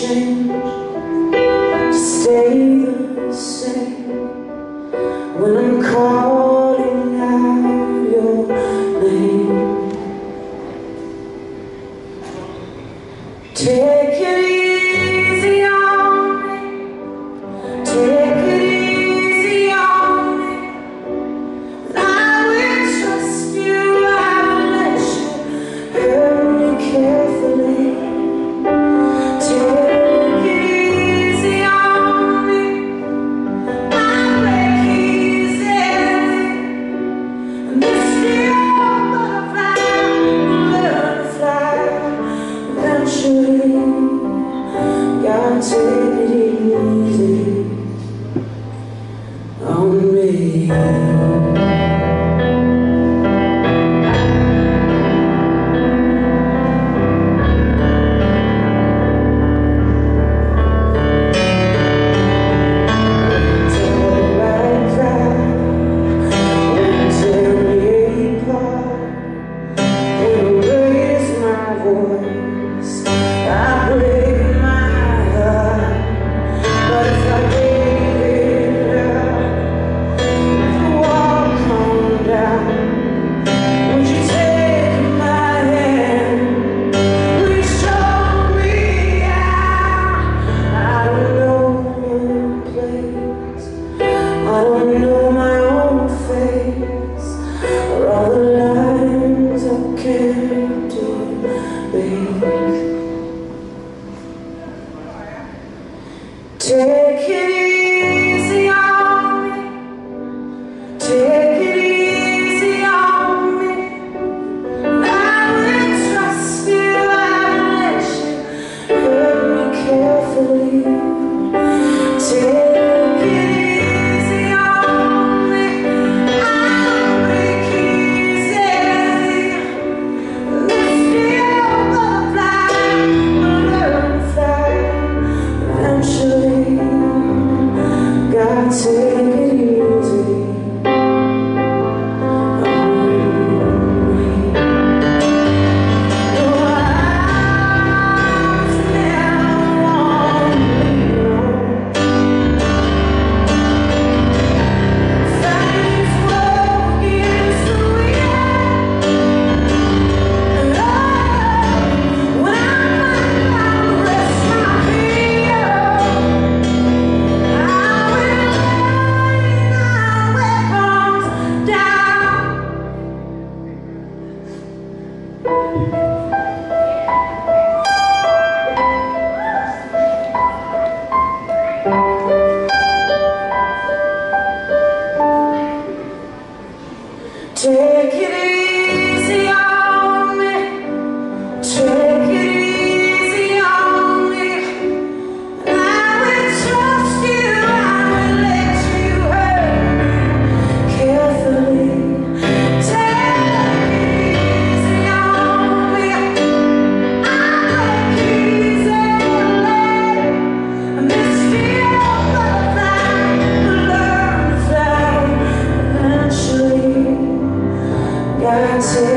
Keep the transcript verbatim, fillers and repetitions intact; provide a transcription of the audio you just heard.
change to stay the same when I'm calling out your name. Take it easy on me, take it easy on me, and I will trust you, I will let you hurt me carefully. Gotta take it easy on me. I don't know my own face, or all the lines I can't erase. Take it easy on me, take it easy on me, and I will trust you, I will let you hurt me carefully. Take take it easy on me. No, I was never wrong. Things were getting sweet, and oh, when I finally rest my feet, I will. Take it easy on me, take it easy on me, and I will trust you, I will let you hurt me carefully. Take it easy on me, I break easily, and this fear of butterfly will learn to fly eventually. Gotta take